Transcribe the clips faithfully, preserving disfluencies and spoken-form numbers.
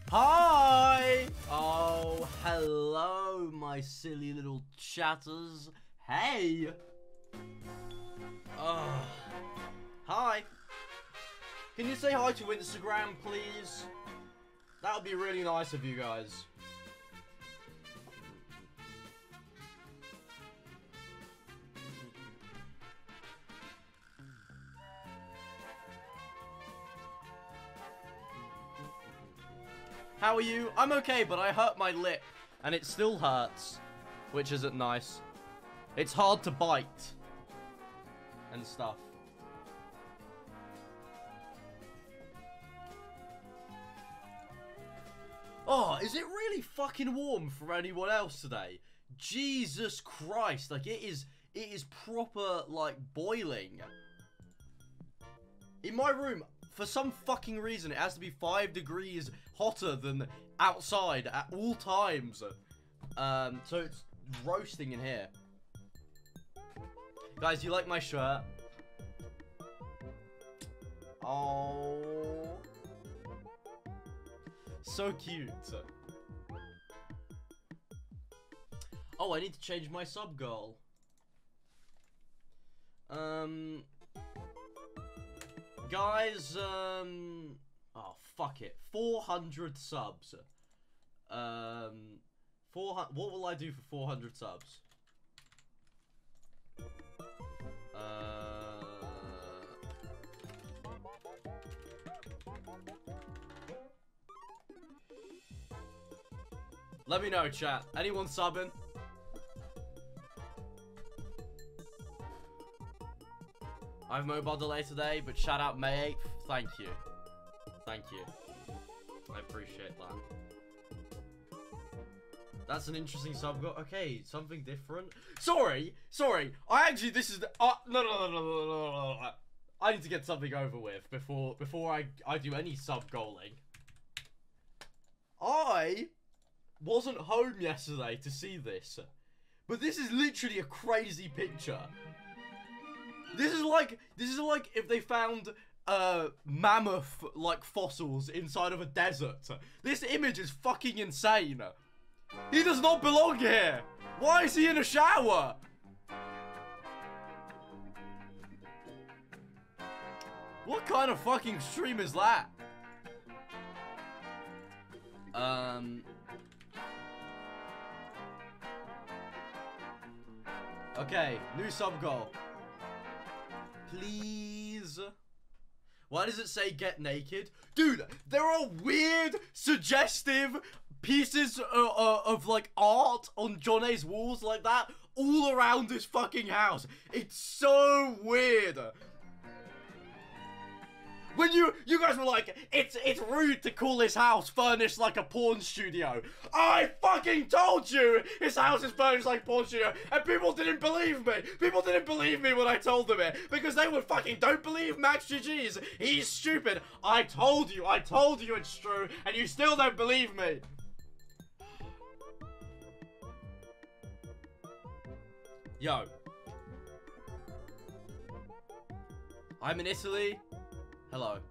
Hi! Oh, hello, my silly little chatters. Hey! Oh. Hi. Can you say hi to Instagram, please? That would be really nice of you guys. How are you? I'm okay, but I hurt my lip, and it still hurts, which isn't nice. It's hard to bite and stuff. Oh, is it really fucking warm for anyone else today? Jesus Christ, like it is, it is proper, like, boiling. In my room, for some fucking reason, it has to be five degrees hotter than outside at all times. Um, so it's roasting in here. Guys, you like my shirt? Oh. So cute. Oh, I need to change my sub goal. Um... Guys, um... oh, fuck it. four hundred subs. Um... four hundred... What will I do for four hundred subs? Uh... Let me know, chat. Anyone subbing? I have mobile delay today, but shout out May eighth. Thank you. Thank you. I appreciate that. That's an interesting sub goal. Okay, something different. Sorry, sorry. I actually, this is the, uh, no, no, no, no, no, no, no, no. I need to get something over with before, before I, I do any sub goaling. I wasn't home yesterday to see this, but this is literally a crazy picture. This is like, this is like if they found, uh, mammoth, like, fossils inside of a desert. This image is fucking insane. He does not belong here. Why is he in a shower? What kind of fucking stream is that? Um... Okay, new sub goal. Please. Why does it say get naked? Dude, there are weird, suggestive pieces of, of, of like, art on John A's walls like that all around this fucking house. It's so weird. When you, you guys were like, it's, it's rude to call this house furnished like a porn studio. I fucking told you his house is furnished like a porn studio, and people didn't believe me. People didn't believe me when I told them it, because they would fucking don't believe MaxGGs. He's stupid. I told you, I told you it's true, and you still don't believe me. Yo. I'm in Italy. Hello.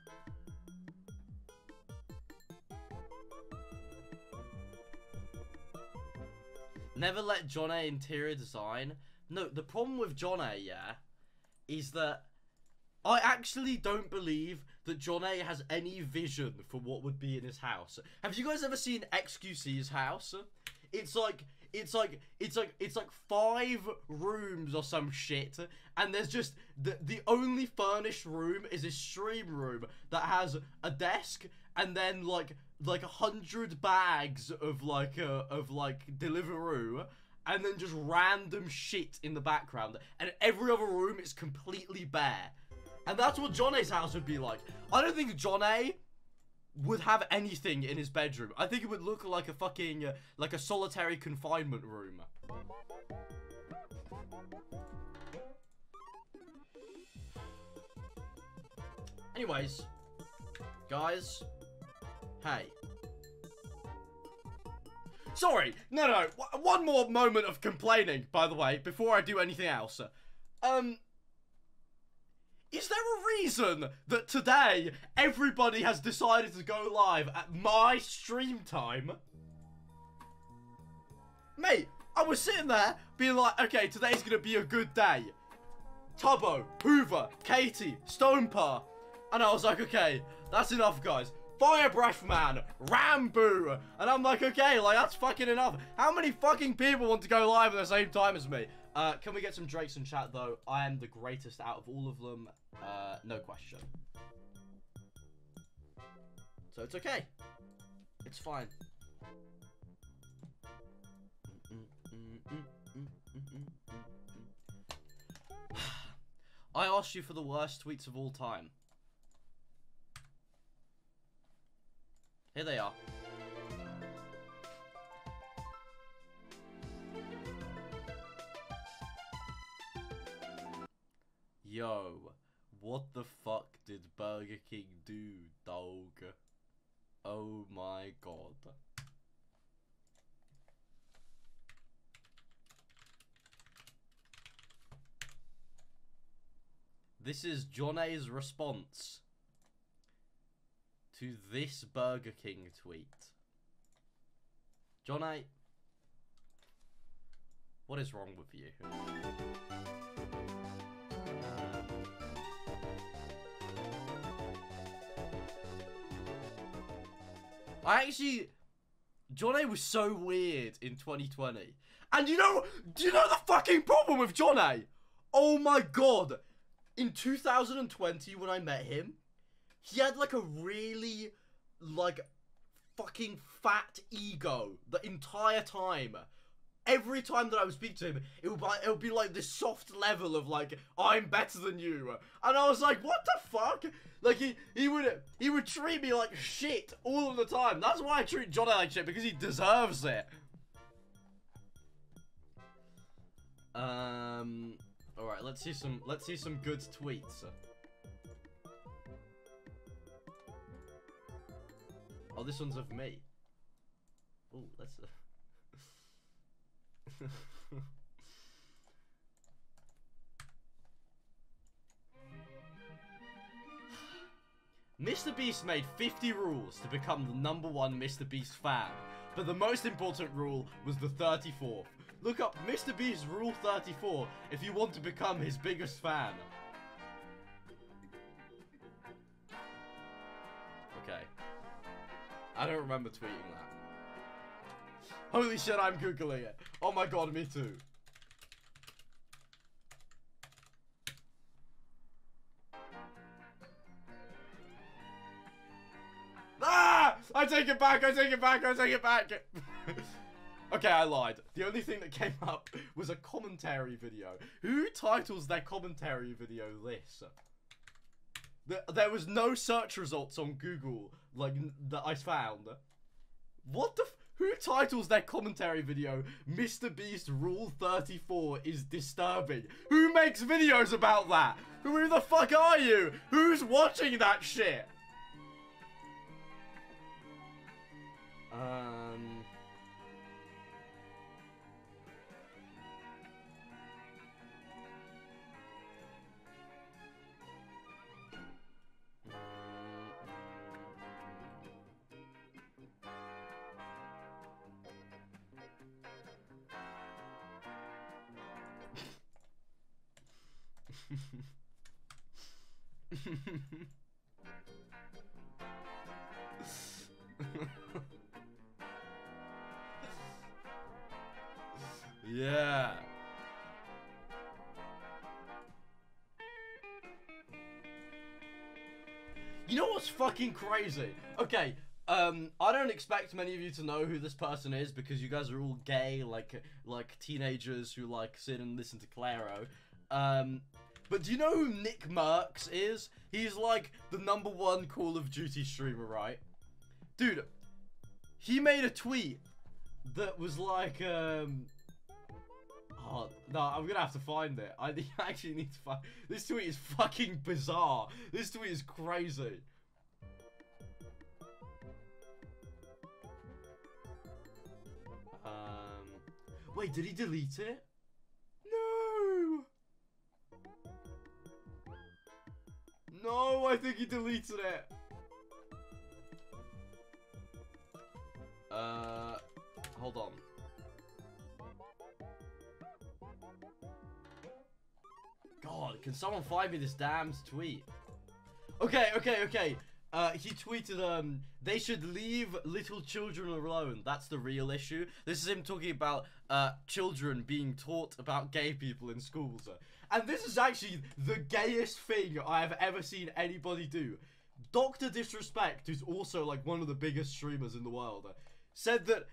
Never let John A interior design. No, the problem with John A, yeah, is that I actually don't believe that John A has any vision for what would be in his house. Have you guys ever seen X Q C's house? It's like, it's like, it's like, it's like five rooms or some shit, and there's just, the, the only furnished room is a stream room that has a desk, and then, like, like a hundred bags of, like, uh, of, like, Deliveroo, and then just random shit in the background, and every other room is completely bare. And that's what John A's house would be like. I don't think John A would have anything in his bedroom. I think it would look like a fucking, uh, like a solitary confinement room. Anyways, guys, hey. Sorry, no, no, one more moment of complaining, by the way, before I do anything else. Um, Is there a reason that today everybody has decided to go live at my stream time? Mate, I was sitting there being like, okay, today's gonna be a good day. Tubbo, Hoover, Katie, Stonepa. And I was like, okay, that's enough, guys. Fire Breath Man, Rambo. And I'm like, okay, like, that's fucking enough. How many fucking people want to go live at the same time as me? Uh, can we get some Drakes in chat, though? I am the greatest out of all of them. Uh, no question. So it's okay. It's fine. I asked you for the worst tweets of all time. Here they are. Yo, what the fuck did Burger King do, dog? Oh my god. This is John A's response to this Burger King tweet. John A, what is wrong with you? I actually, John A was so weird in twenty twenty. And you know, do you know the fucking problem with John A? Oh my god. In two thousand twenty, when I met him, he had like a really, like, fucking fat ego the entire time. Every time that I would speak to him, it would, be, it would be like this soft level of like, I'm better than you. And I was like, what the fuck? Like, he, he would he would treat me like shit all of the time. That's why I treat John like shit, because he deserves it. Um, alright, let's see some, let's see some good tweets. Oh, this one's of me. Oh, that's a... Mister Beast made fifty rules to become the number one Mister Beast fan, but the most important rule was the thirty-fourth. Look up Mister Beast Rule thirty-four if you want to become his biggest fan. Okay. I don't remember tweeting that. Holy shit, I'm Googling it. Oh my god, me too. Ah! I take it back, I take it back, I take it back. Okay, I lied. The only thing that came up was a commentary video. Who titles their commentary video this? There was no search results on Google, like, that I found. What the f- Who titles their commentary video, Mister Beast Rule thirty-four is disturbing? Who makes videos about that? Who the fuck are you? Who's watching that shit? Um... Yeah. You know what's fucking crazy? Okay, um, I don't expect many of you to know who this person is because you guys are all gay, like like teenagers who like sit and listen to Claro. Um, but do you know who Nick Merckx is? He's like the number one Call of Duty streamer, right? Dude, he made a tweet that was like, um... Oh, no, I'm gonna have to find it. I actually need to find... This tweet is fucking bizarre. This tweet is crazy. Um... Wait, did he delete it? No! think he deleted it. Uh, hold on. God, can someone find me this damn tweet? Okay, okay, okay. Uh, he tweeted, um, they should leave little children alone. That's the real issue. This is him talking about, uh, children being taught about gay people in schools. And this is actually the gayest thing I have ever seen anybody do. Doctor Disrespect, who's also, like, one of the biggest streamers in the world, said that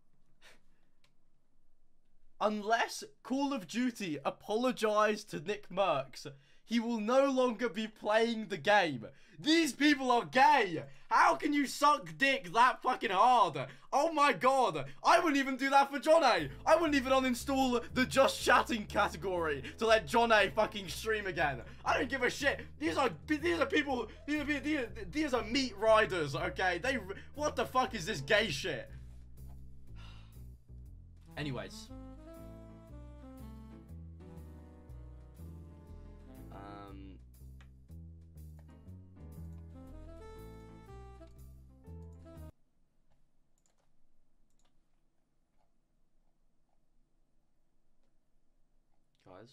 unless Call of Duty apologized to Nick Merckx, he will no longer be playing the game. These people are gay. How can you suck dick that fucking hard? Oh my god. I wouldn't even do that for John A. I wouldn't even uninstall the just chatting category to let John A fucking stream again. I don't give a shit. These are these are people. These are these are, these are meat riders. Okay. They. What the fuck is this gay shit? Anyways. Um. Guys.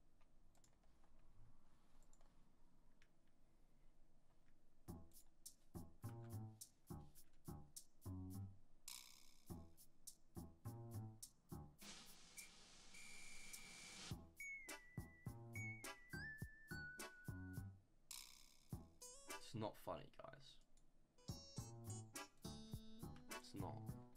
It's not funny, guys. It's not.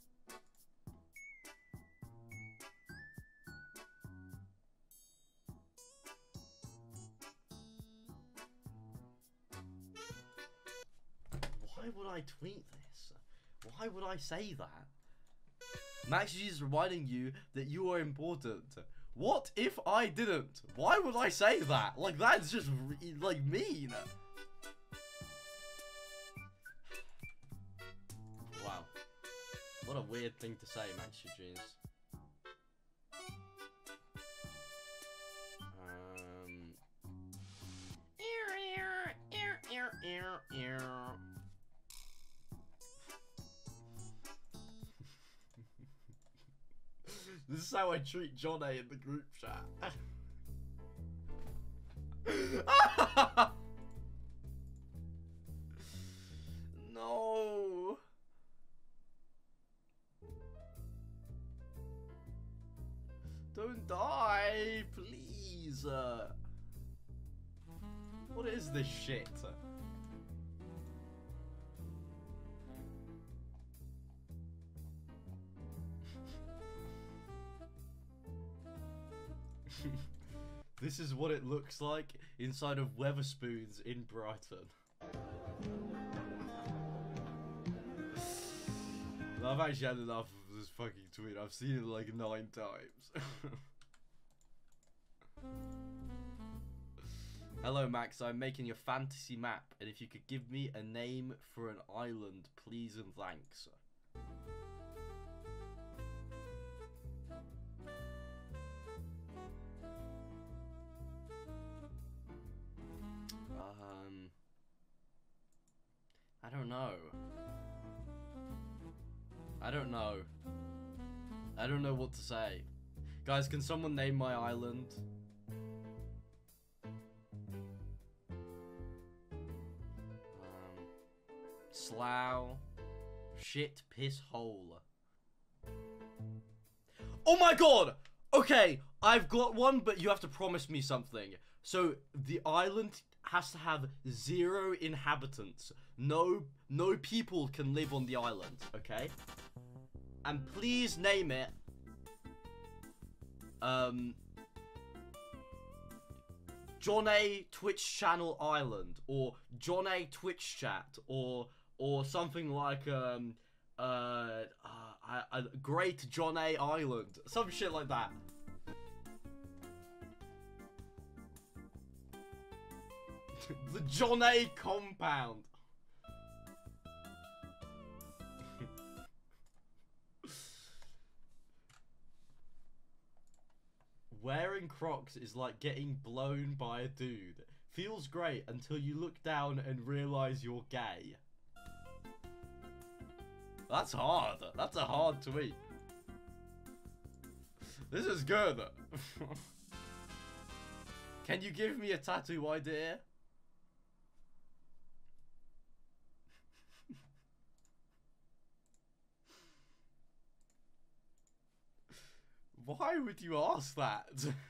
Why would I tweet this? Why would I say that? MaxGG is reminding you that you are important. What if I didn't? Why would I say that? Like, that's just, like, mean. Wow. What a weird thing to say, MaxGG. Um... This is how I treat John A in the group chat. No. Don't die, please. Uh, what is this shit? This is what it looks like inside of Weatherspoons in Brighton. I've actually had enough of this fucking tweet. I've seen it like nine times. Hello Max, I'm making a fantasy map, and if you could give me a name for an island, please and thanks. Um, I don't know. I don't know. I don't know what to say. Guys, can someone name my island? Um, Slough. Shit, piss, hole. Oh my god! Okay, I've got one, but you have to promise me something. So, the island has to have zero inhabitants. No, no people can live on the island, okay? And please name it, um, John A Twitch Channel Island, or John A Twitch Chat, or, or something like, um, uh, uh, a Great John A Island, some shit like that. The John A compound. Wearing Crocs is like getting blown by a dude. Feels great until you look down and realize you're gay. That's hard. That's a hard tweet. This is good. Can you give me a tattoo idea? Why would you ask that?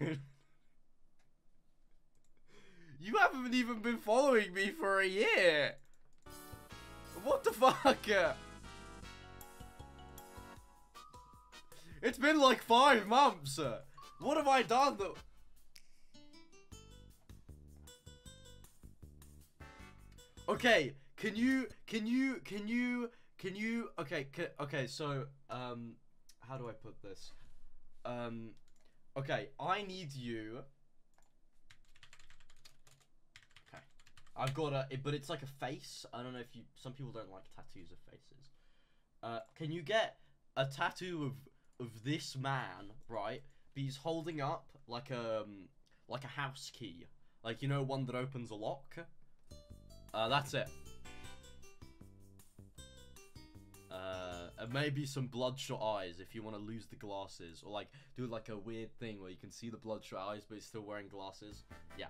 You haven't even been following me for a year. What the fuck? It's been like five months. What have I done though? Okay, can you, can you, can you, can you, okay, can, okay, so, um, how do I put this? Um, okay, I need you. Okay, I've got a, it, but it's like a face. I don't know if you, some people don't like tattoos of faces. Uh, can you get a tattoo of, of this man, right? But he's holding up like a, um, like a house key. Like, you know, one that opens a lock? Uh, that's it. Uh, and maybe some bloodshot eyes if you want to lose the glasses. Or, like, do, like, a weird thing where you can see the bloodshot eyes, but he's still wearing glasses. Yeah.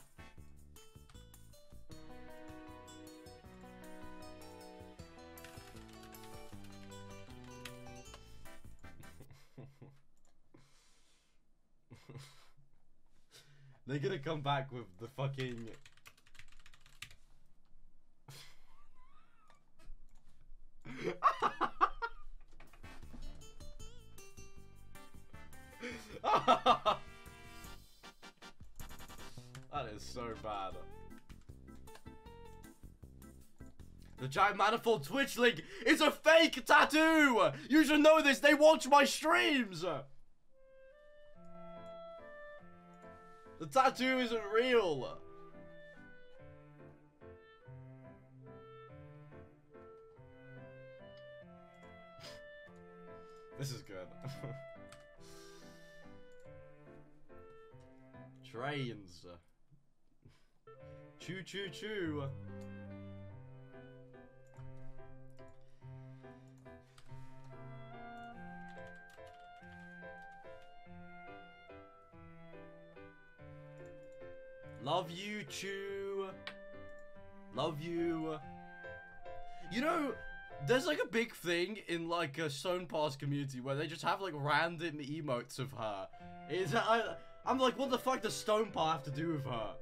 They're gonna come back with the fucking... That is so bad. The giant manifold Twitch link is a fake tattoo! You should know this, they watch my streams! The tattoo isn't real! This is good. Trains. Choo choo choo. Love you, Chew. Love you. You know, there's like a big thing in like a Stone Pass community where they just have like random emotes of her. Is I I'm like, what the fuck does Stone Pass have to do with her?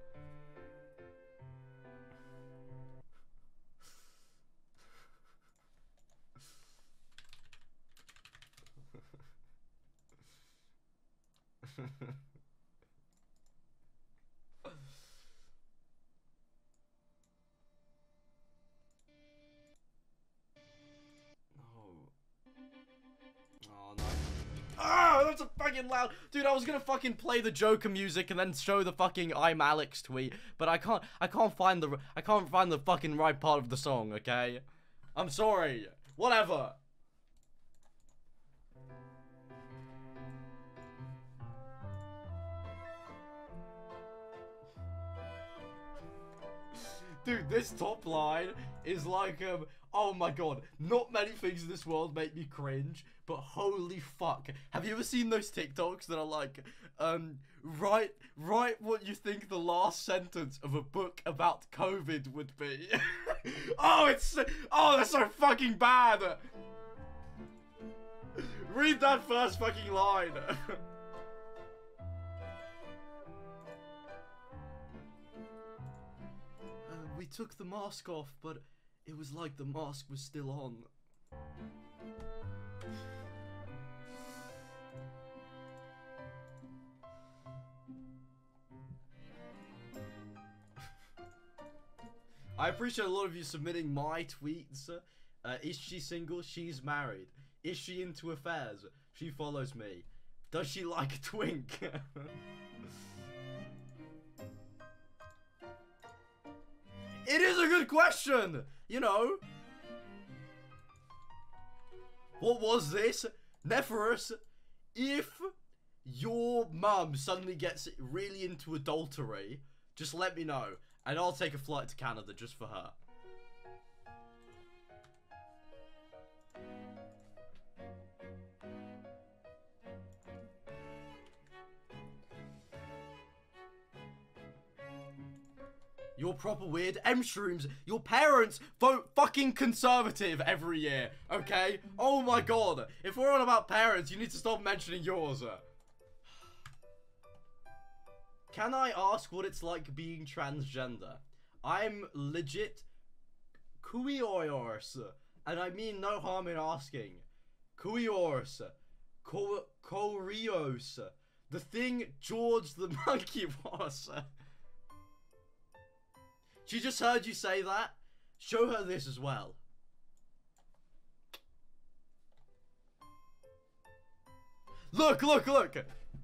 Ah, that's a fucking loud. Dude, I was gonna fucking play the Joker music and then show the fucking I'm Alex tweet, but I can't. I can't find the. I can't find the fucking right part of the song. Okay, I'm sorry. Whatever. Dude, this top line is like, um, oh my god, not many things in this world make me cringe, but holy fuck. Have you ever seen those TikToks that are like, um, write, write what you think the last sentence of a book about COVID would be? Oh, it's, oh, that's so fucking bad. Read that first fucking line. We took the mask off, but it was like the mask was still on. I appreciate a lot of you submitting my tweets. Uh, is she single? She's married. Is she into affairs? She follows me. Does she like a twink? It is a good question, you know. What was this? Nephorus, if your mum suddenly gets really into adultery, just let me know. And I'll take a flight to Canada just for her. You're proper weird. M-shrooms, your parents vote fucking conservative every year, okay? Oh my god. If we're on about parents, you need to stop mentioning yours. Can I ask what it's like being transgender? I'm legit curious, and I mean no harm in asking. Curious. Curious. The thing George the monkey was. She just heard you say that. Show her this as well. Look, look, look.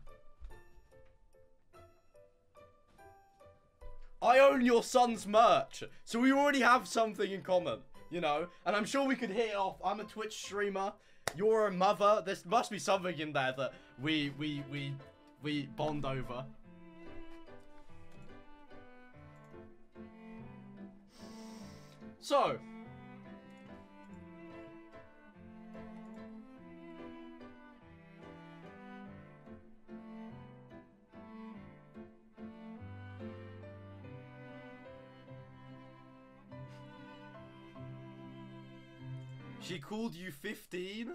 I own your son's merch, so we already have something in common, you know? And I'm sure we could hit it off. I'm a Twitch streamer. You're a mother. There must be something in there that we, we, we, we bond over. So, she called you fifteen?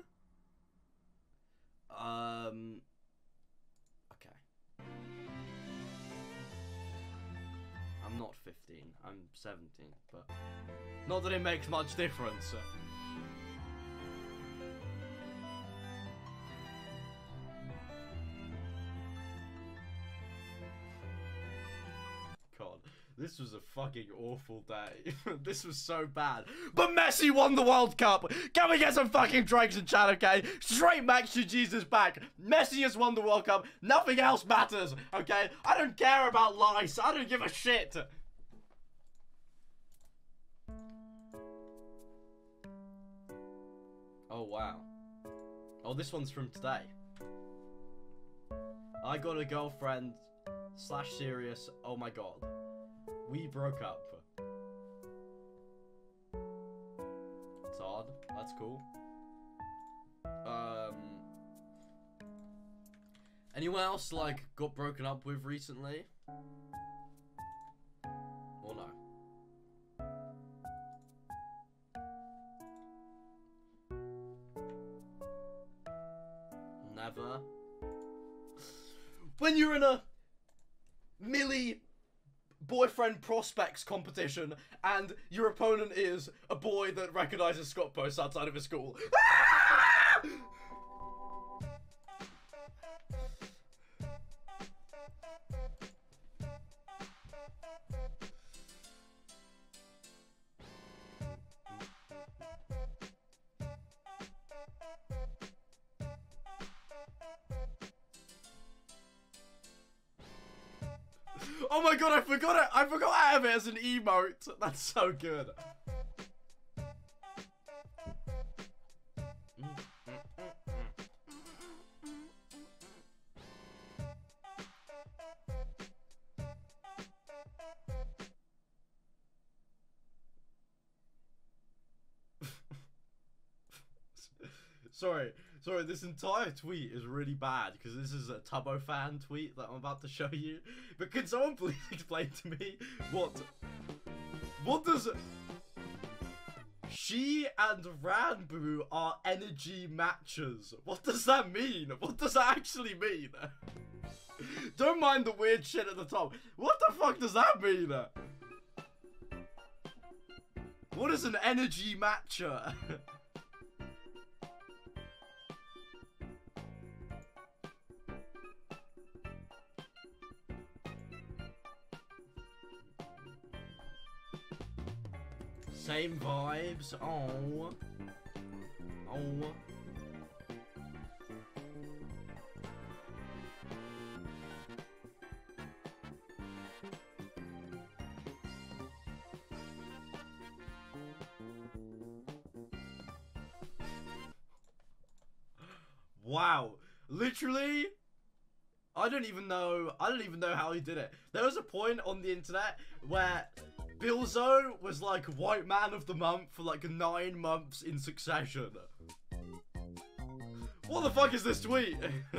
Um, okay. I'm not fifteen, I'm seventeen, but not that it makes much difference. God, this was a fucking awful day. This was so bad. But Messi won the World Cup! Can we get some fucking drinks in chat, okay? Straight MaxGGs is back. Messi has won the World Cup. Nothing else matters, okay? I don't care about lice. I don't give a shit. Oh, wow. Oh, this one's from today. I got a girlfriend slash serious. Oh my god. We broke up. It's odd. That's cool. Um. Anyone else, like, got broken up with recently? Or no? Never. When you're in a Millie boyfriend prospects competition and your opponent is a boy that recognizes Scott posts outside of his school. Oh my god, I forgot it! I forgot I have it as an emote! That's so good. Sorry, sorry, this entire tweet is really bad because this is a Tubbo fan tweet that I'm about to show you. But can someone please explain to me what... What does... She and Ranboo are energy matchers. What does that mean? What does that actually mean? Don't mind the weird shit at the top. What the fuck does that mean? What is an energy matcher? Same vibes. Oh. Oh. Wow. Literally, I don't even know. I don't even know how he did it. There was a point on the internet where Bilzo was like white man of the month for like nine months in succession. What the fuck is this tweet?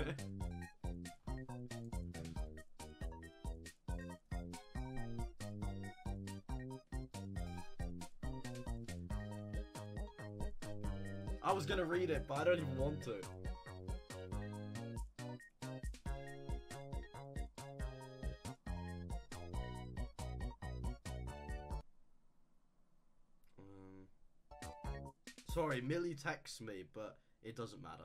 I was gonna read it, but I don't even want to. Um, sorry, Millie texts me, but it doesn't matter.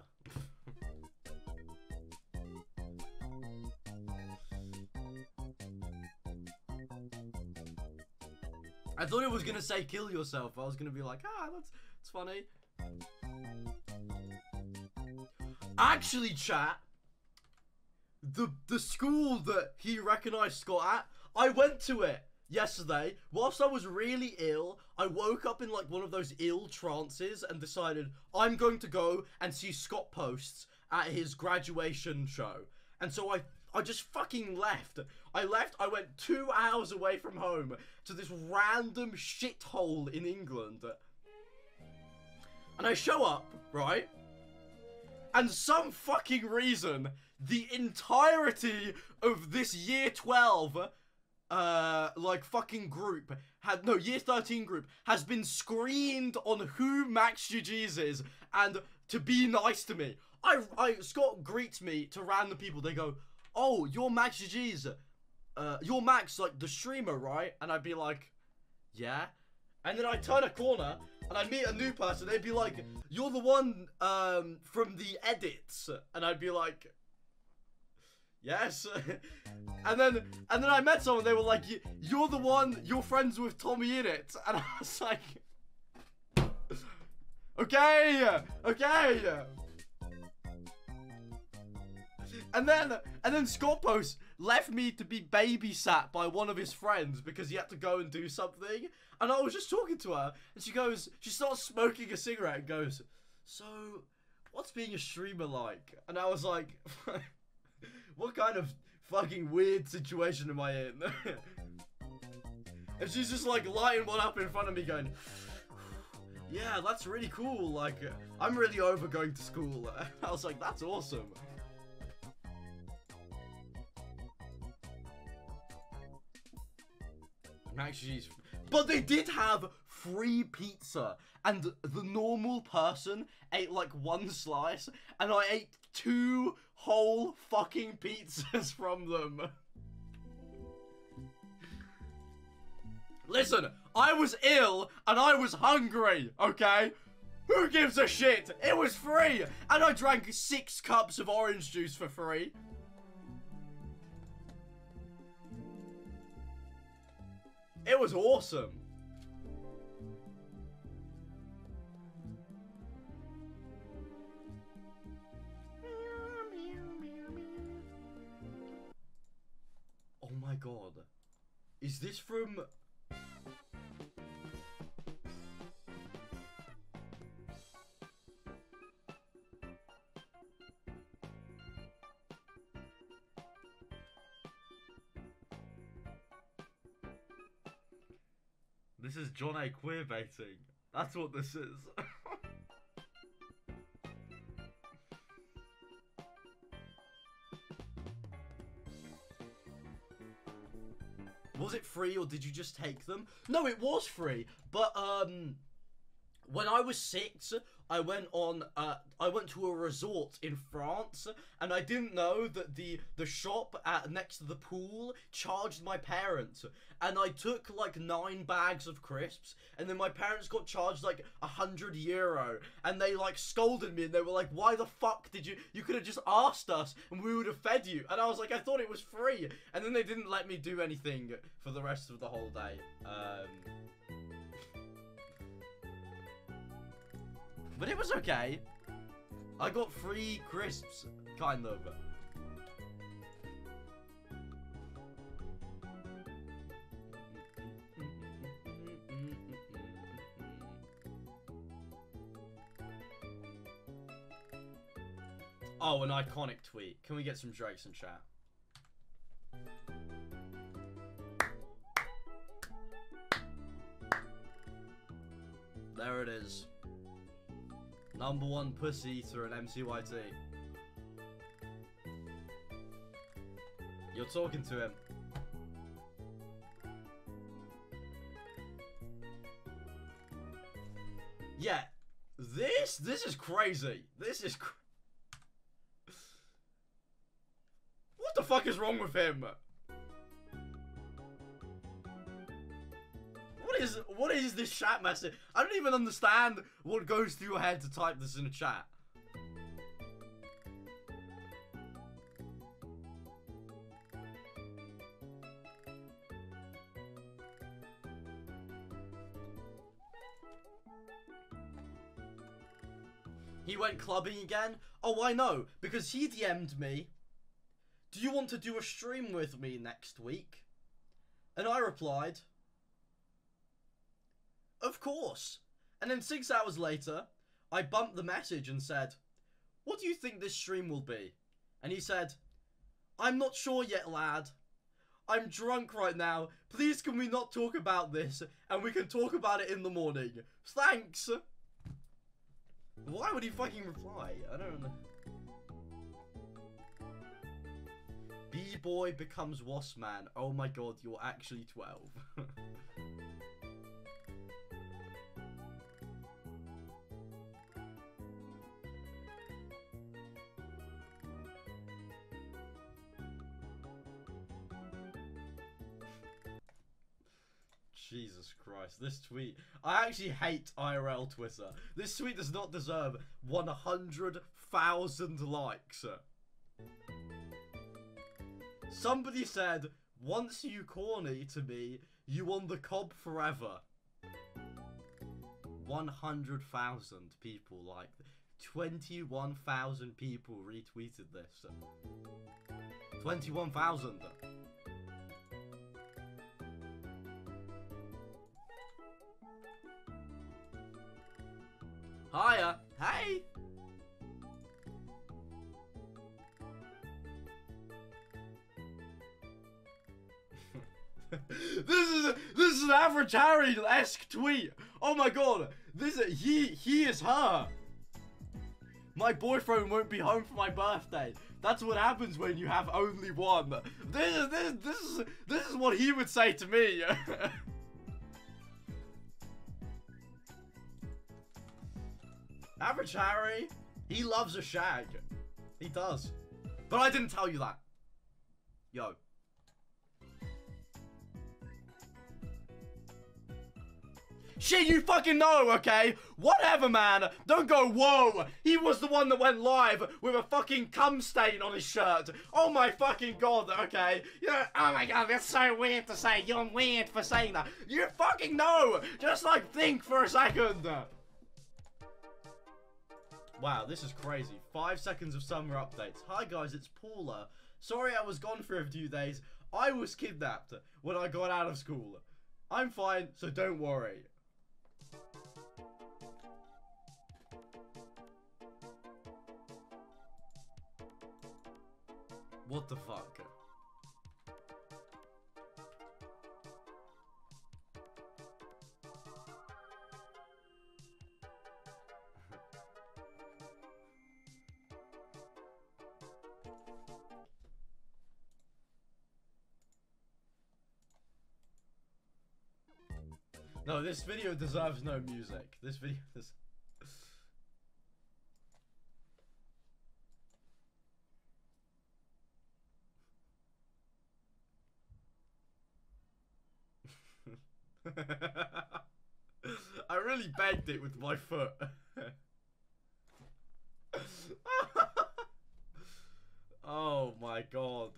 I thought it was gonna say kill yourself. I was gonna be like, ah, that's, that's funny. Actually, chat, the the school that he recognized Scott at, I went to it yesterday. Whilst I was really ill, I woke up in like one of those ill trances and decided I'm going to go and see Scott Posts at his graduation show. And so I I just fucking left. I left, I went two hours away from home to this random shithole in England. And I show up, right? And some fucking reason, the entirety of this year twelve, uh, like fucking group, had, no, year thirteen group, has been screened on who MaxGGs is, and to be nice to me. I, I, Scott greets me to random people, they go, oh, you're MaxGGs, uh, you're Max, like, the streamer, right? And I'd be like, yeah. And then I turn a corner, and I meet a new person, they'd be like, you're the one, um, from the edits. And I'd be like, yes. and then, and then I met someone, they were like, you're the one, you're friends with Tommy in it. And I was like, okay, okay. And then, and then Scott Post left me to be babysat by one of his friends because he had to go and do something. And I was just talking to her, and she goes, she starts smoking a cigarette and goes, so, what's being a streamer like? And I was like, what kind of fucking weird situation am I in? And she's just like lighting one up in front of me going, yeah, that's really cool. Like, I'm really over going to school. I was like, that's awesome. Actually, but they did have free pizza, and the normal person ate like one slice, and I ate two whole fucking pizzas from them. Listen, I was ill and I was hungry, okay? Who gives a shit? It was free, and I drank six cups of orange juice for free. It was awesome. Oh my god. Is this from... This is John A queerbaiting. That's what this is. Was it free or did you just take them? No, it was free. But um when I was six, I went on uh I went to a resort in France, and I didn't know that the the shop at next to the pool charged my parents, and I took like nine bags of crisps, and then my parents got charged like a hundred euro, and they like scolded me, and they were like, why the fuck did you you could have just asked us and we would have fed you. And I was like, I thought it was free. And then they didn't let me do anything for the rest of the whole day. um But it was okay. I got free crisps, kind of. Oh, an iconic tweet. Can we get some jokes in chat? There it is. Number one pussy eater in M C Y T. You're talking to him. Yeah, this this is crazy. This is cr What the fuck is wrong with him? What is what is this chat message? I don't even understand what goes through your head to type this in a chat. He went clubbing again? Oh, I know, because he D M'd me, do you want to do a stream with me next week? And I replied, of course. And then six hours later, I bumped the message and said, what do you think this stream will be? And he said, I'm not sure yet, lad. I'm drunk right now. Please can we not talk about this and we can talk about it in the morning. Thanks. Why would he fucking reply? I don't know. B-boy becomes wasp man. Oh my god, you're actually twelve. Jesus Christ, this tweet. I actually hate I R L Twitter. This tweet does not deserve one hundred thousand likes. Somebody said, once you corny to me, you on the cob forever. one hundred thousand people liked it. twenty-one thousand people retweeted this. twenty-one thousand. Hiya. Hey. This is a, this is an average Harry-esque tweet. Oh my god. This is, he he is her. My boyfriend won't be home for my birthday. That's what happens when you have only one. This is this this is this is what he would say to me. Average Harry, he loves a shag. He does. But I didn't tell you that. Yo. Shit, you fucking know, okay? Whatever, man. Don't go, whoa. He was the one that went live with a fucking cum stain on his shirt. Oh my fucking god, okay? You know, oh my god, that's so weird to say. You're weird for saying that. You fucking know. Just like think for a second. Wow, this is crazy. Five seconds of summer updates. Hi guys, it's Paula. Sorry I was gone for a few days. I was kidnapped when I got out of school. I'm fine, so don't worry. What the fuck? No, this video deserves no music. This video is... I really begged it with my foot. Oh my god.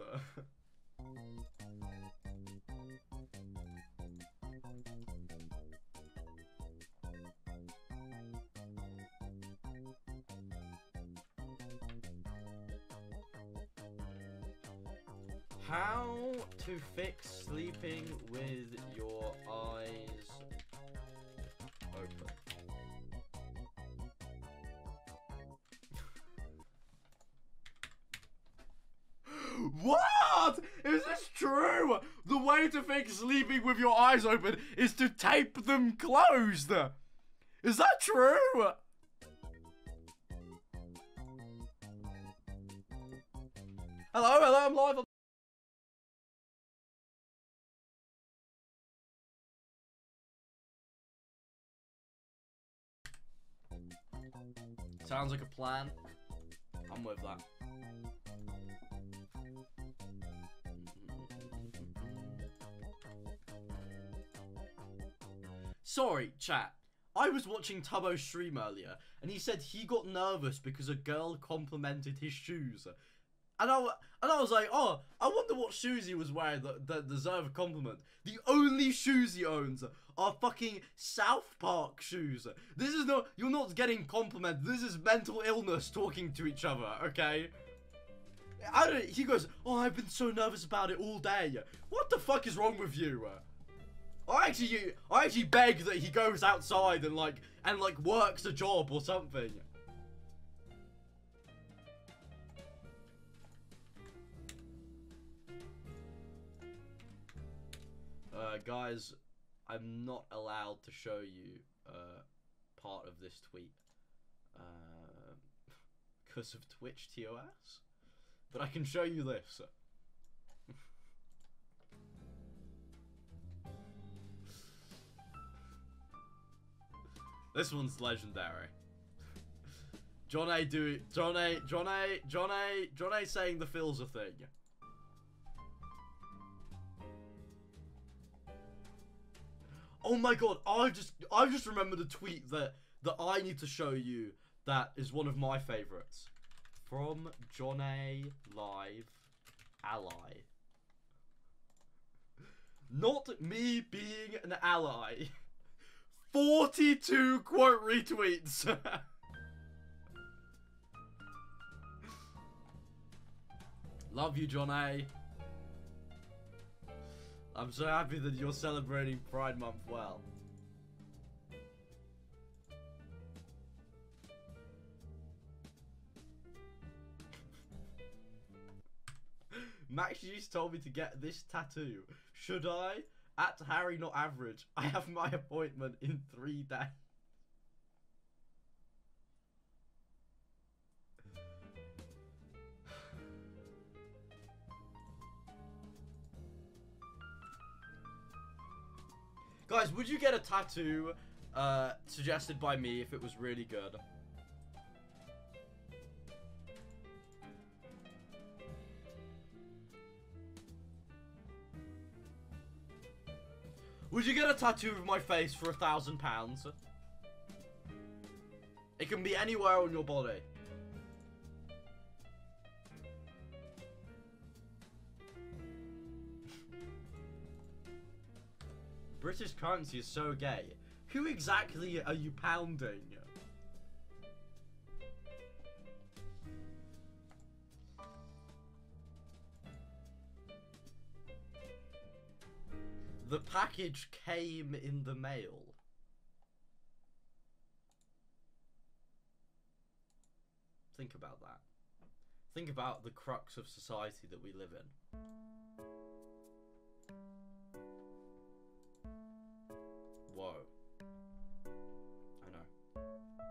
How to fix sleeping with your eyes open. What? What? Is this true? The way to fix sleeping with your eyes open is to tape them closed. Is that true? Hello, hello, I'm live on... Sounds like a plan. I'm with that. Sorry, chat. I was watching Tubbo's stream earlier, and he said he got nervous because a girl complimented his shoes. And I, and I was like, oh, I wonder what shoes he was wearing that, that deserve a compliment. The only shoes he owns are fucking South Park shoes. This is not, you're not getting complimented. This is mental illness talking to each other, okay? I don't, he goes, oh, I've been so nervous about it all day. What the fuck is wrong with you? I actually, I actually beg that he goes outside and like, and like works a job or something. Uh, guys, I'm not allowed to show you uh, part of this tweet uh, because of Twitch T O S, but I can show you this. This one's legendary. John A. do John A. John A. John A. John A. saying the feels a thing. Oh my god, I just I just remembered a tweet that that I need to show you that is one of my favorites. From John A. Live Ally. Not me being an ally. forty-two quote retweets. Love you, John A. I'm so happy that you're celebrating Pride Month well. Max G's told me to get this tattoo. Should I? At Harry Not Average. I have my appointment in three days. Guys, would you get a tattoo uh, suggested by me if it was really good? Would you get a tattoo of my face for a thousand pounds? It can be anywhere on your body. British currency is so gay. Who exactly are you pounding? The package came in the mail. Think about that. Think about the crux of society that we live in. Whoa. I know.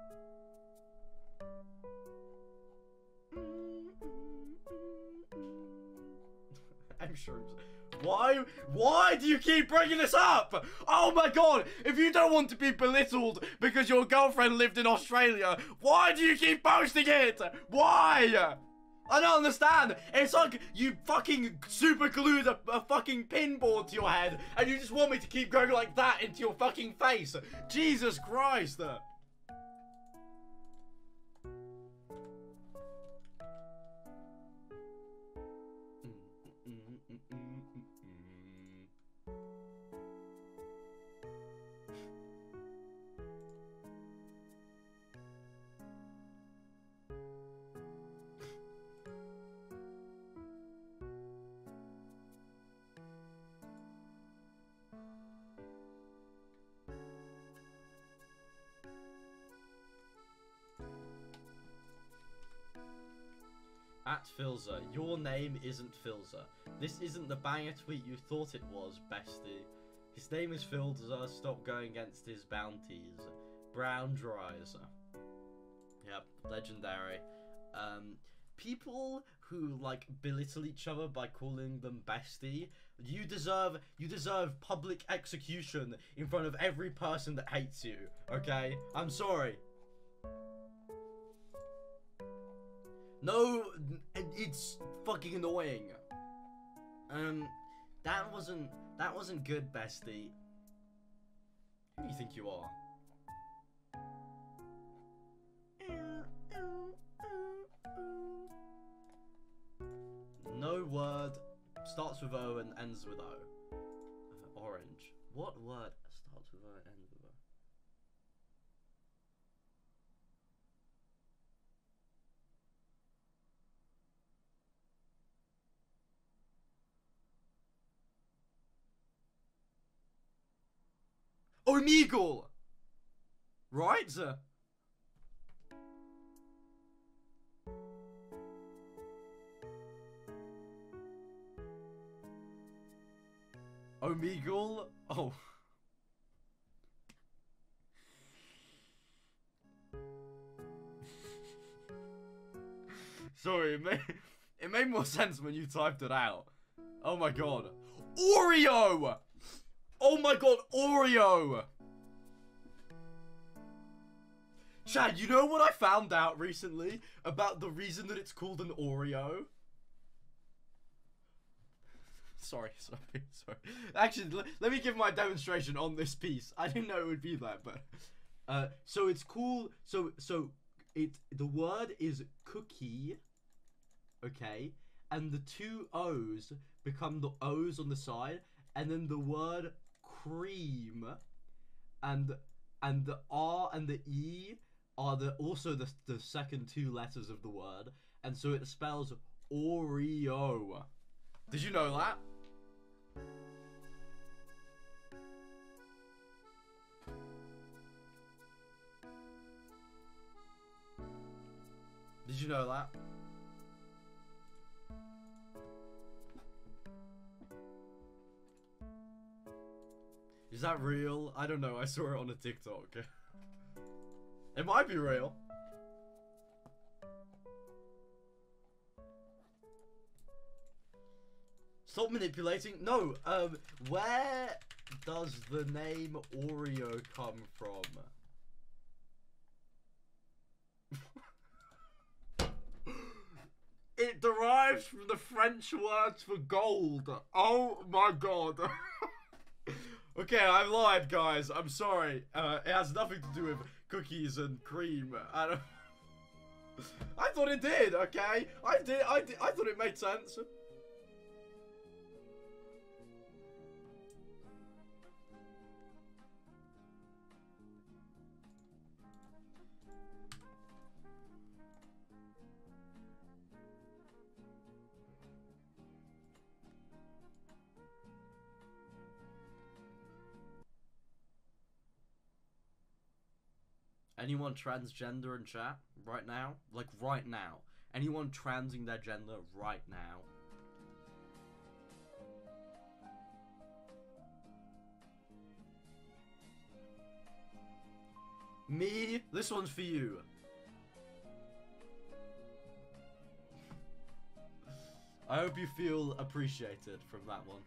I'm sure. Why? Why do you keep bringing this up? Oh my god! If you don't want to be belittled because your girlfriend lived in Australia, why do you keep posting it? Why? I don't understand. It's like you fucking super glued a, a fucking pinboard to your head and you just want me to keep going like that into your fucking face. Jesus Christ. At Filzer, your name isn't Filzer. This isn't the banger tweet you thought it was, bestie. His name is Filzer, stop going against his bounties. Brown Dries. Yep, legendary. Um, people who, like, belittle each other by calling them bestie, you deserve, you deserve public execution in front of every person that hates you, okay? I'm sorry. No, it's fucking annoying. Um, that wasn't, that wasn't good, bestie. Who do you think you are? No word starts with O and ends with O. Uh, orange. What word starts with O and ends with O? Omegle! Right? Omegle? Oh. Sorry, it made, it made more sense when you typed it out. Oh my god. Oreo! Oh my god, Oreo! Chad, you know what I found out recently about the reason that it's called an Oreo? Sorry, sorry, sorry. Actually, let me give my demonstration on this piece. I didn't know it would be that, but... Uh, so it's cool, so, so, it, the word is cookie, okay? And the two O's become the O's on the side, and then the word cream, and, and the R and the E are the, also the, the second two letters of the word, and so it spells Oreo. Did you know that? Did you know that? Is that real? I don't know. I saw it on a TikTok. It might be real. Stop manipulating. No, um, where does the name Oreo come from? It derives from the French words for gold. Oh my god. Okay, I lied, guys. I'm sorry. Uh, it has nothing to do with cookies and cream. I don't. I thought it did. Okay, I did. I did. I thought it made sense. Anyone transgender in chat right now? Like right now. Anyone transing their gender right now? Me? This one's for you. I hope you feel appreciated from that one.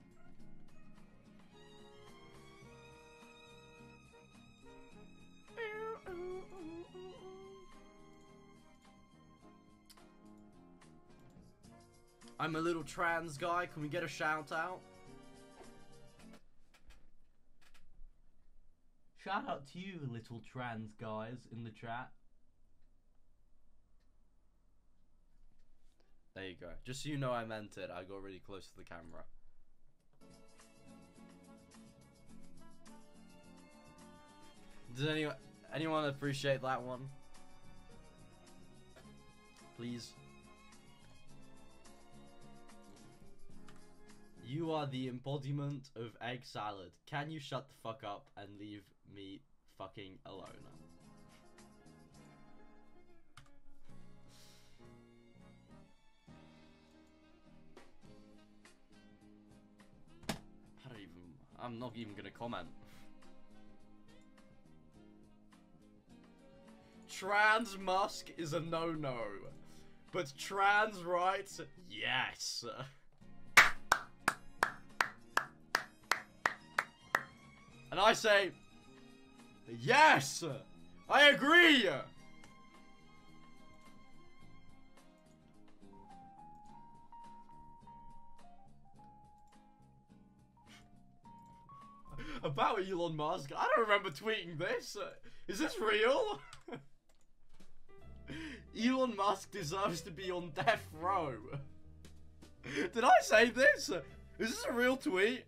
I'm a little trans guy. Can we get a shout out? Shout out to you, little trans guys in the chat. There you go. Just so you know I meant it, I got really close to the camera. Does anyone anyone appreciate that one? Please. You are the embodiment of egg salad. Can you shut the fuck up and leave me fucking alone? I'm not even gonna comment. Trans Musk is a no-no. But trans rights, yes. And I say, yes! I agree! About Elon Musk? I don't remember tweeting this. Is this real? Elon Musk deserves to be on death row. Did I say this? Is this a real tweet?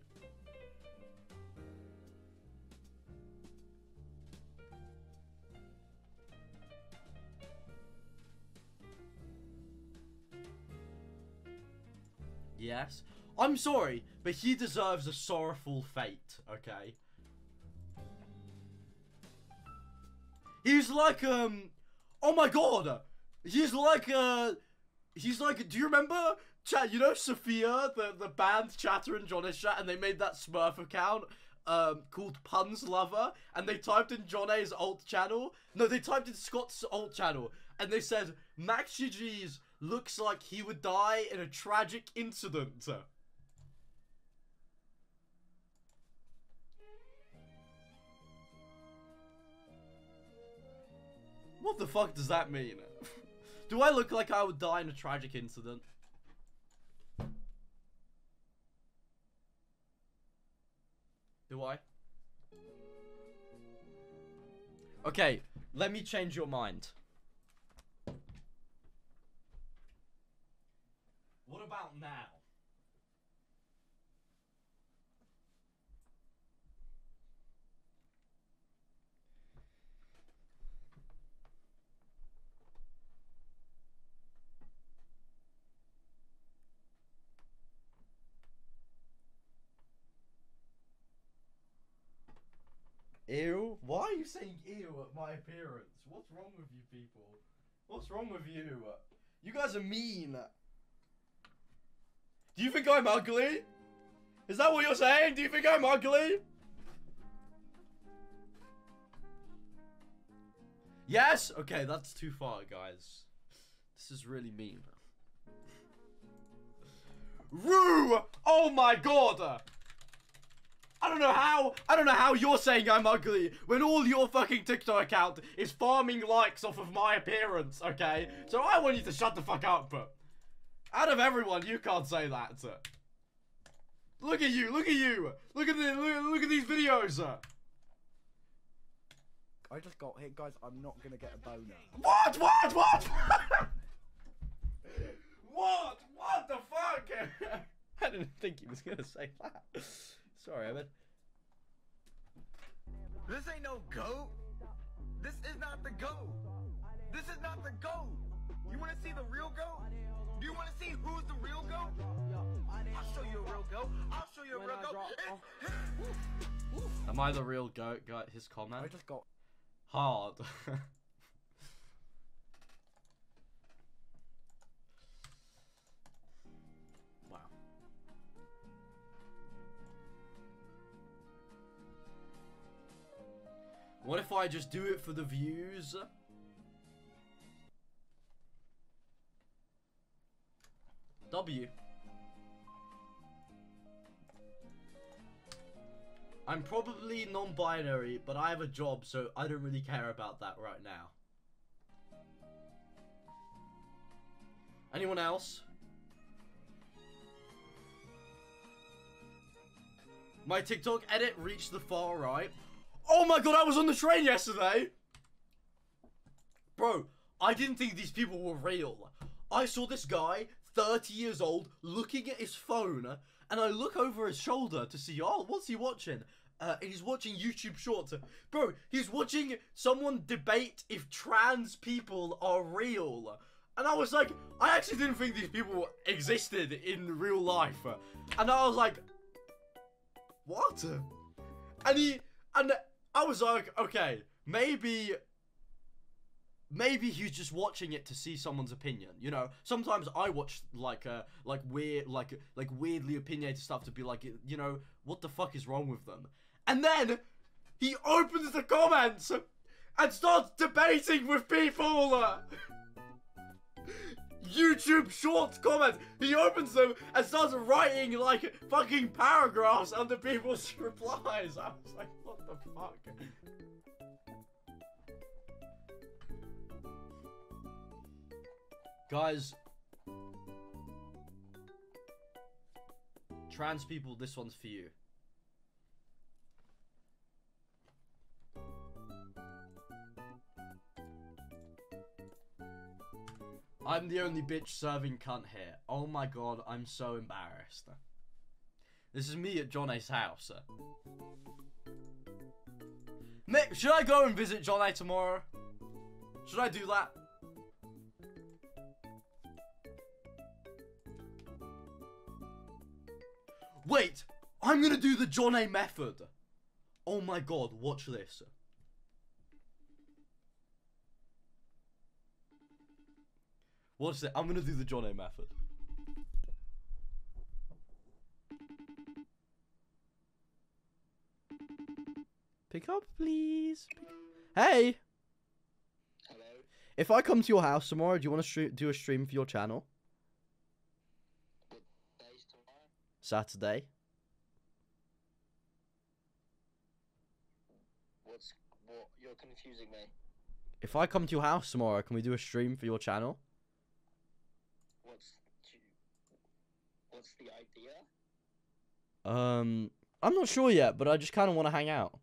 Yes. I'm sorry, but he deserves a sorrowful fate, okay? He's like, um... Oh my god! He's like, uh... He's like, do you remember... Chat, you know Sophia, the, the band Chatter and John Chat, and they made that Smurf account, um, called Puns Lover, and they typed in John A's alt channel. No, they typed in Scott's alt channel, and they said, MaxGGs looks like he would die in a tragic incident. What the fuck does that mean? Do I look like I would die in a tragic incident? Do I? Okay, let me change your mind. What about now? Ew? Why are you saying ew at my appearance? What's wrong with you people? What's wrong with you? You guys are mean. Do you think I'm ugly? Is that what you're saying? Do you think I'm ugly? Yes? Okay, that's too far, guys. This is really mean. Rue! Oh my god! I don't know how, I don't know how you're saying I'm ugly when all your fucking TikTok account is farming likes off of my appearance, okay? So I want you to shut the fuck up. Out of everyone, you can't say that. Look at you, look at you. Look at the, look, look at these videos. I just got hit, guys. I'm not gonna get a boner. What? What? What? What? What the fuck? I didn't think he was gonna say that. Sorry, Ahmed. This ain't no goat. This is not the goat. This is not the goat. You want to see the real goat? Do you want to see who's the real goat? I'll show you a real goat. I'll show you a real goat. Am I the real goat? Got his comment. I just got hard. What if I just do it for the views? W. I'm probably non-binary, but I have a job, so I don't really care about that right now. Anyone else? My TikTok edit reached the far right. Oh my god, I was on the train yesterday! Bro, I didn't think these people were real. I saw this guy, thirty years old, looking at his phone, and I look over his shoulder to see, oh, what's he watching? Uh, and he's watching YouTube Shorts. Bro, he's watching someone debate if trans people are real. And I was like, I actually didn't think these people existed in real life. And I was like, what? And he, and I was like, okay, maybe, maybe he's just watching it to see someone's opinion. You know, sometimes I watch like uh like weird like like weirdly opinionated stuff to be like, you know, what the fuck is wrong with them? And then he opens the comments and starts debating with people. YouTube Shorts comments. He opens them and starts writing like fucking paragraphs under people's replies. I was like, what the fuck? Guys, trans people, this one's for you. I'm the only bitch serving cunt here. Oh my god, I'm so embarrassed. This is me at John A's house. Nick, should I go and visit John A tomorrow? Should I do that? Wait, I'm gonna do the John A method. Oh my god, watch this. Watch it. I'm gonna do the John A method. Pick up, please. Hey. Hello. If I come to your house tomorrow, do you want to do a stream for your channel? What day's tomorrow? Saturday. What's what? You're confusing me. If I come to your house tomorrow, can we do a stream for your channel? What's what's the idea? Um, I'm not sure yet, but I just kind of want to hang out.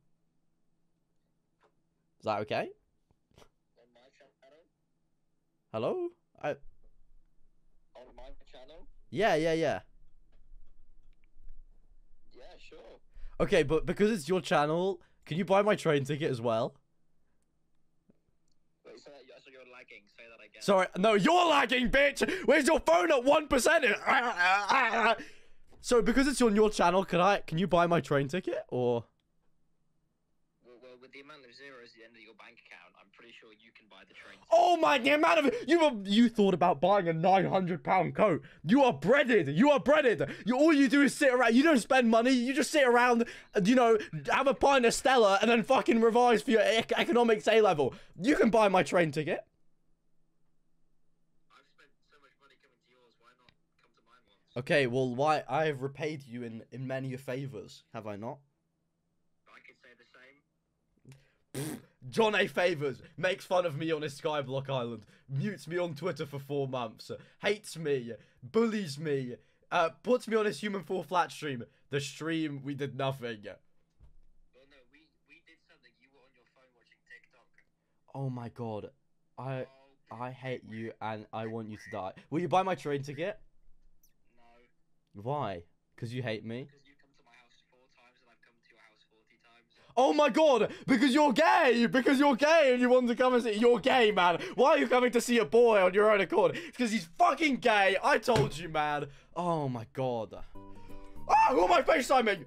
Is that okay? On my channel? Hello? I. On my channel? Yeah, yeah, yeah. Yeah, sure. Okay, but because it's your channel, can you buy my train ticket as well? Wait, so, so you're lagging. Say that again. Sorry, no, you're lagging, bitch! Where's your phone at one percent? So, because it's on your channel, can I, can you buy my train ticket, or? Well, well, with the amount of zeros at the end of your bank account, I'm pretty sure you can buy the train. Oh my, the amount of, you were, you thought about buying a nine hundred pound coat. You are breaded, you are breaded. You, all you do is sit around, you don't spend money, you just sit around, you know, have a pint of Stella, and then fucking revise for your ec economics A level. You can buy my train ticket. Okay, well, why? I have repaid you in, in many favors, have I not? I could say the same. John A. Favors makes fun of me on his Skyblock Island, mutes me on Twitter for four months, hates me, bullies me, uh, puts me on his Human Fall Flat stream. The stream, we did nothing. Well, no, we, we did something. You were on your phone watching TikTok. Oh my god. I, Oh, I hate you and I want you to die. Will you buy my train ticket? no. Why? Because you hate me? Because you come to my house four times and I've come to your house forty times. Oh my god, because you're gay, because you're gay and you want to come and see, you're gay, man. Why are you coming to see a boy on your own accord? It's because he's fucking gay, I told you, man. Oh my god. Ah, who am I FaceTiming?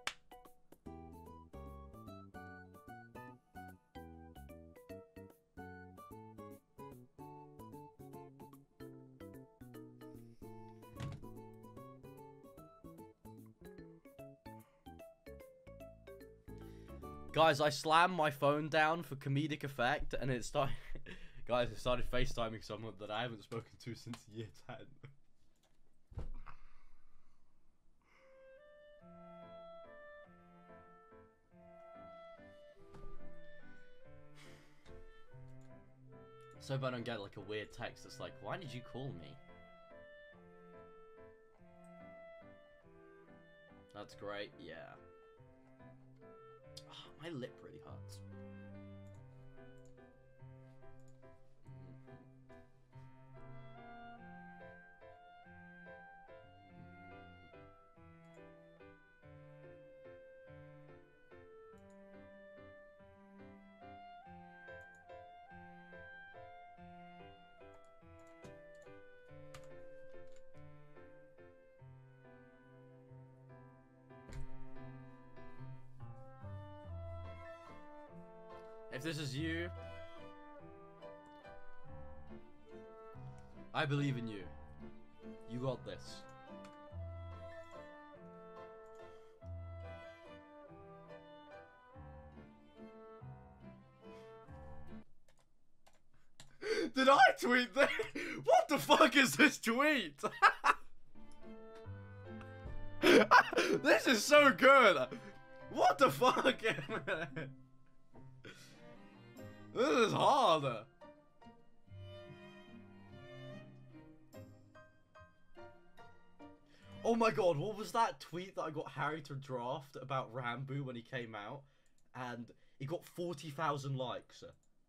Guys, I slammed my phone down for comedic effect, and it started... Guys, it started FaceTiming someone that I haven't spoken to since year ten. So if I don't get like a weird text that's like, why did you call me? That's great, yeah. Oh, my lip really hurts. If this is you, I believe in you. You got this. Did I tweet that? What the fuck is this tweet? This is so good. What the fuck? This is hard. Oh my god, what was that tweet that I got Harry to draft about Rambo when he came out? And he got forty thousand likes.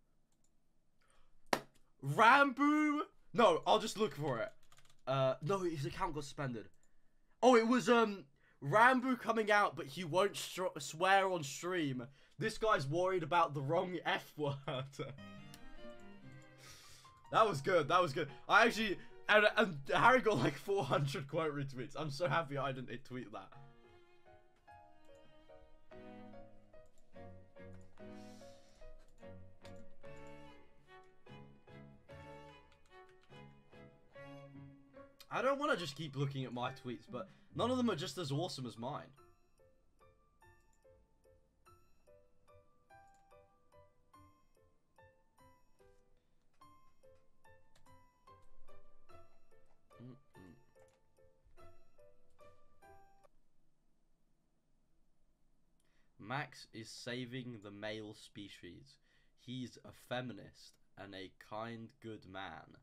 Rambo? No, I'll just look for it. Uh, no, his account got suspended. Oh, it was, um, Rambo coming out, but he won't swear on stream. This guy's worried about the wrong F word. That was good, that was good. I actually, and, and Harry got like four hundred quote retweets. I'm so happy I didn't tweet that. I don't want to just keep looking at my tweets, but none of them are just as awesome as mine. Mm-mm. Max is saving the male species. He's a feminist and a kind, good man.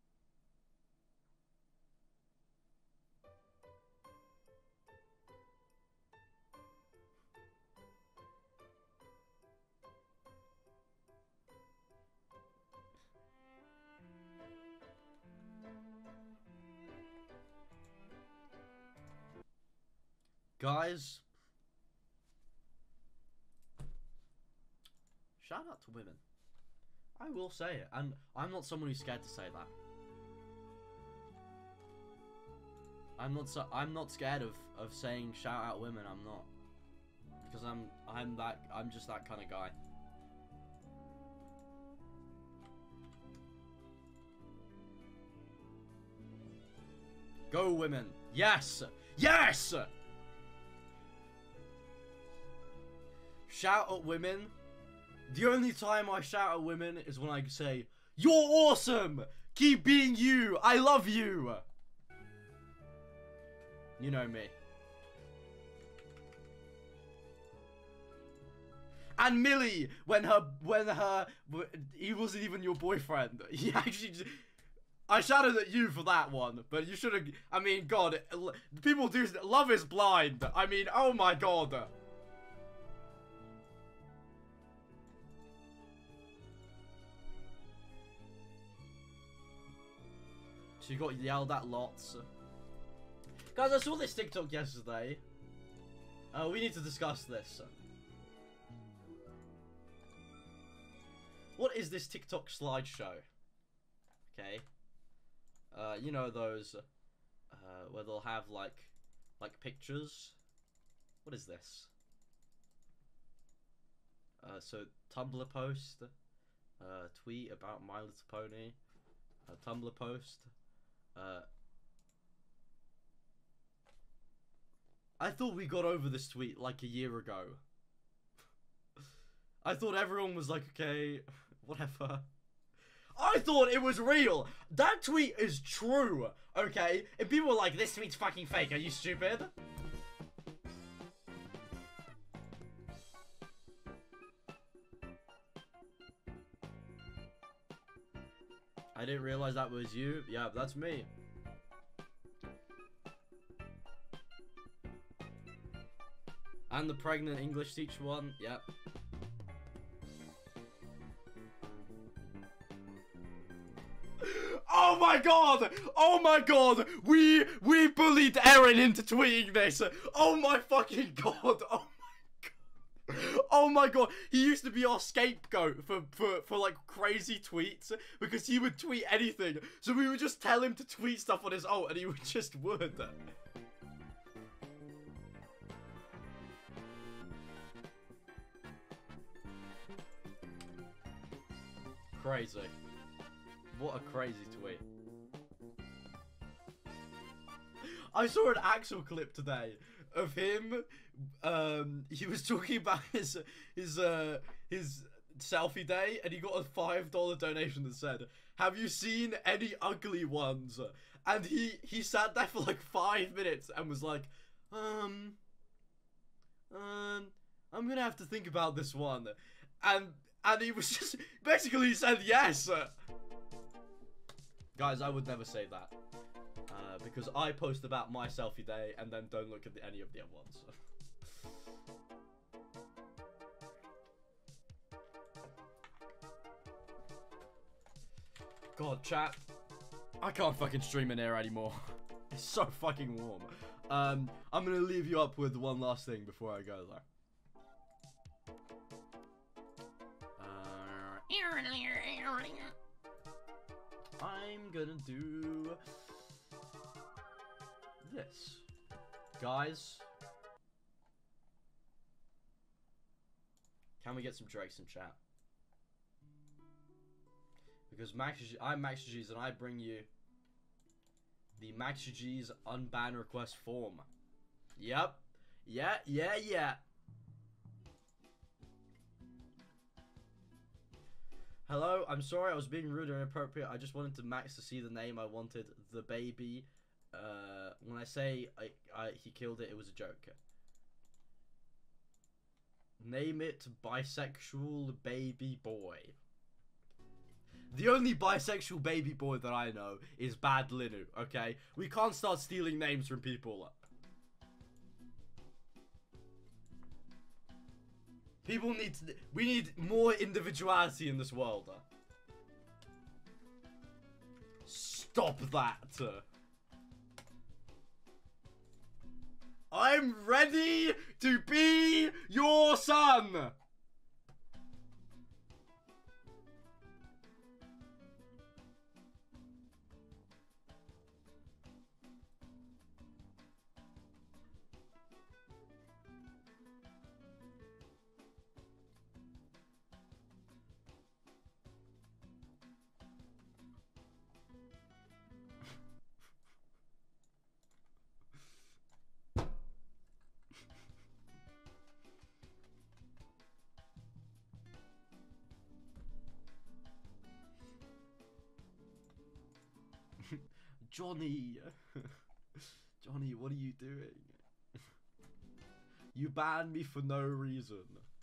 Guys, shout out to women. I will say it, and I'm not someone who's scared to say that. I'm not so I'm not scared of of saying shout out women. I'm not, because I'm I'm that I'm just that kind of guy. Go women! Yes, yes. Shout at women. The only time I shout at women is when I say, "You're awesome! Keep being you! I love you!" You know me. And Millie, when her, when her, he wasn't even your boyfriend. He actually, just, I shouted at you for that one, but you should have, I mean, God, people do, love is blind. I mean, oh my God. She got yelled at lots. Guys, I saw this TikTok yesterday. Uh, we need to discuss this. What is this TikTok slideshow? Okay. Uh, you know those, uh, where they'll have like, like pictures. What is this? Uh, so Tumblr post, uh, tweet about My Little Pony, uh, Tumblr post. Uh, I thought we got over this tweet like a year ago. I thought everyone was like, okay, whatever. I thought it was real. That tweet is true, okay? And people were like, this tweet's fucking fake. Are you stupid? I didn't realize that was you. Yeah, that's me. And the pregnant English teacher one. Yep. Oh my God! Oh my God! We we bullied Aaron into tweeting this. Oh my fucking God! Oh. Oh my God, he used to be our scapegoat for, for, for like crazy tweets because he would tweet anything. So we would just tell him to tweet stuff on his own and he would just would. Crazy. What a crazy tweet. I saw an actual clip today of him. Um, he was talking about his his uh his selfie day, and he got a five dollar donation that said, "Have you seen any ugly ones?" And he he sat there for like five minutes and was like, um, um, I'm gonna have to think about this one, and and he was just basically said yes. Guys, I would never say that. Uh, because I post about my selfie day and then don't look at the, any of the other ones. God, chat. I can't fucking stream in here anymore. It's so fucking warm. Um, I'm gonna leave you up with one last thing before I go there. Uh, I'm gonna do this. Guys, can we get some Drakes in chat? Because Max, I'm MaxGGs and I bring you the MaxGGs unban request form. Yep. Yeah, yeah, yeah. Hello, I'm sorry I was being rude or inappropriate. I just wanted to Max to see the name I wanted. The baby. Uh, when I say I, I, he killed it, it was a joke. Name it bisexual baby boy. The only bisexual baby boy that I know is Bad Linu, okay? We can't start stealing names from people. People need to, we need more individuality in this world. Stop that. I'm ready to be your son. Johnny, Johnny, what are you doing? You banned me for no reason.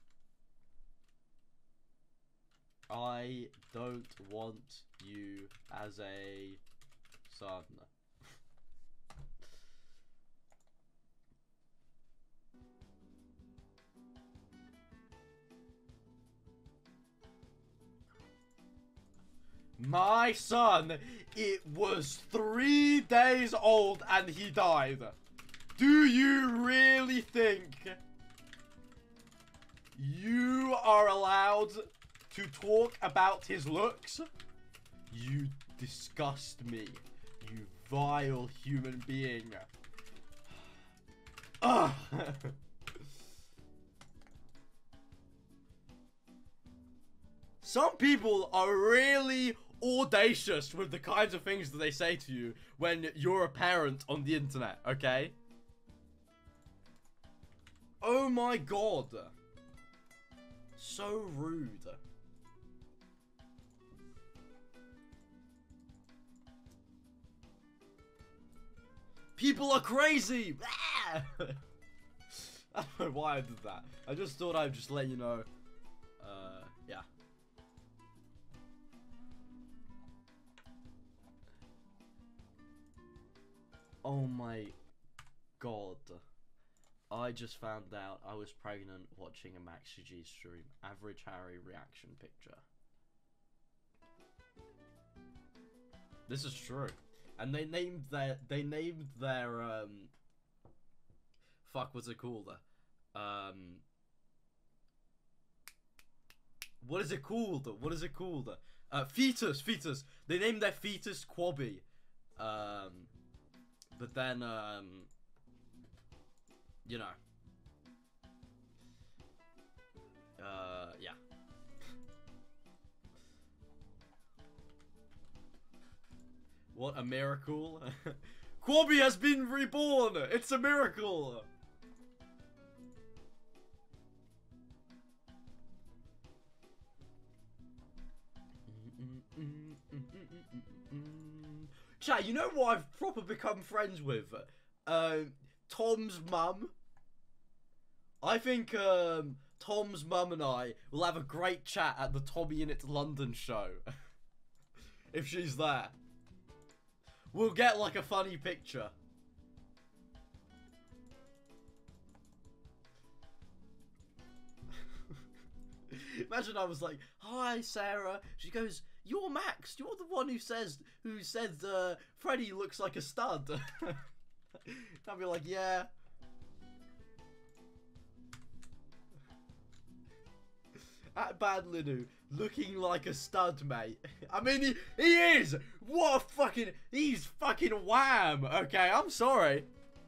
I don't want you as a son. My son, it was three days old and he died. Do you really think you are allowed to talk about his looks? You disgust me, you vile human being. Ugh. Some people are really audacious with the kinds of things that they say to you when you're a parent on the internet, okay? Oh my god. So rude. People are crazy! I don't know why I did that. I just thought I'd just let you know. Uh, yeah. Oh my god. I just found out I was pregnant watching a MaxGG stream. Average Harry reaction picture. This is true. And they named their they named their um fuck what's it called? Um What is it called? What is it called? Uh fetus, fetus. They named their fetus Quabby. Um But then, um, you know, uh, yeah. What a miracle. Quabby has been reborn! It's a miracle! Chat, you know what I've proper become friends with? Uh, Tom's mum. I think um, Tom's mum and I will have a great chat at the Tommy in It's London show. If she's there. We'll get like a funny picture. Imagine I was like, "Hi, Sarah." She goes, "You're Max. You're the one who says who said uh, Freddy looks like a stud." I'll be like, "Yeah." At Bad Linu, looking like a stud, mate. I mean, he, he is. What a fucking, he's fucking wham. Okay, I'm sorry.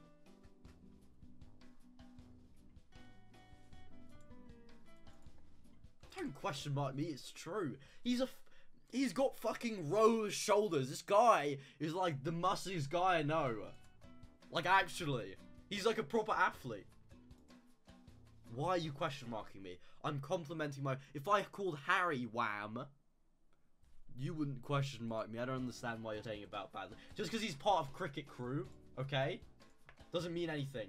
Don't question mark me, it's true. He's a, he's got fucking rose shoulders. This guy is like the muscliest guy I know. Like, actually. He's like a proper athlete. Why are you question marking me? I'm complimenting my... If I called Harry wham, you wouldn't question mark me. I don't understand why you're saying about badly. Just because he's part of cricket crew, okay? Doesn't mean anything.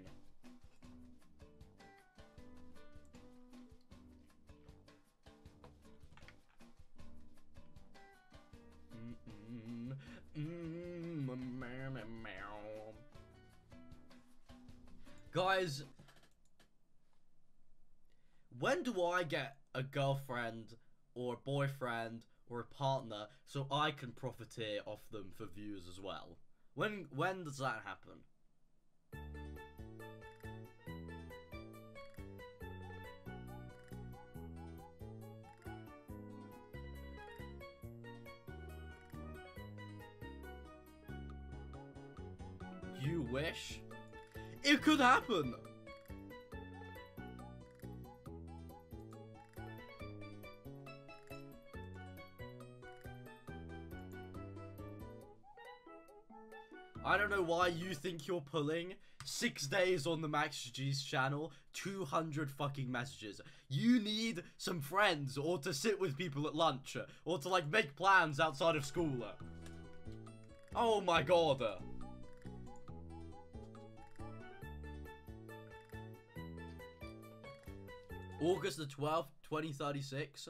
Mm -mm, mm -mm, Guys... When do I get a girlfriend or a boyfriend or a partner so I can profiteer off them for views as well? When when does that happen? You wish? It could happen! I don't know why you think you're pulling six days on the MaxGG's channel, two hundred fucking messages. You need some friends, or to sit with people at lunch, or to like make plans outside of school. Oh my god. August the twelfth, twenty thirty-six.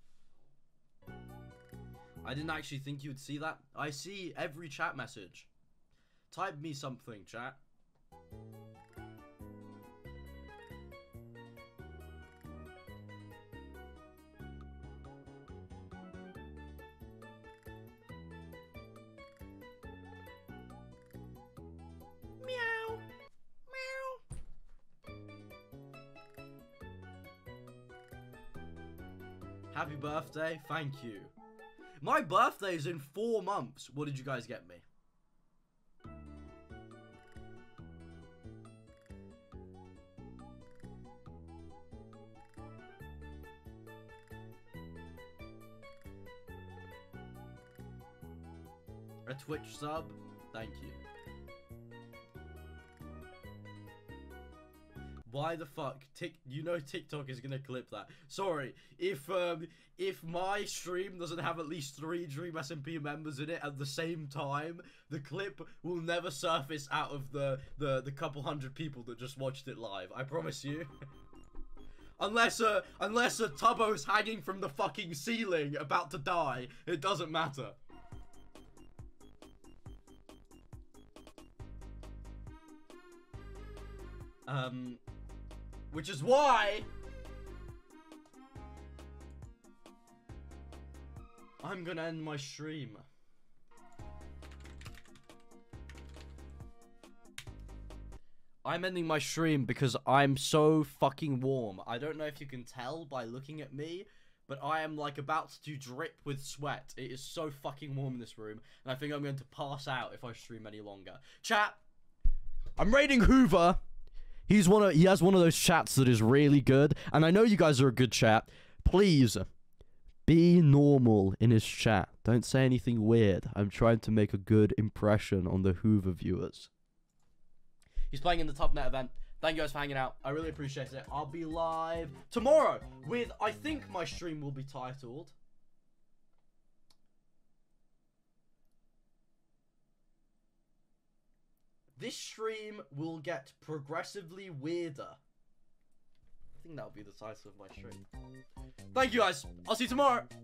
I didn't actually think you would see that. I see every chat message. Type me something, chat. Meow. Meow. Happy birthday. Thank you. My birthday is in four months. What did you guys get me? A Twitch sub? Thank you. Why the fuck? Tik you know TikTok is gonna clip that. Sorry, if um if my stream doesn't have at least three Dream S M P members in it at the same time, the clip will never surface out of the the, the couple hundred people that just watched it live. I promise you. Unless uh unless a Tubbo's hanging from the fucking ceiling about to die, it doesn't matter. Um, which is why I'm gonna end my stream. I'm ending my stream because I'm so fucking warm. I don't know if you can tell by looking at me, but I am like about to drip with sweat. It is so fucking warm in this room, and I think I'm going to pass out if I stream any longer. Chat, I'm rating Hoover. He's one of, he has one of those chats that is really good, and I know you guys are a good chat. Please, Be normal in his chat. Don't say anything weird. I'm trying to make a good impression on the Hoover viewers. He's playing in the top net event. Thank you guys for hanging out. I really appreciate it. I'll be live tomorrow with, I think my stream will be titled This stream will get progressively weirder. I think that'll be the title of my stream. Thank you guys. I'll see you tomorrow.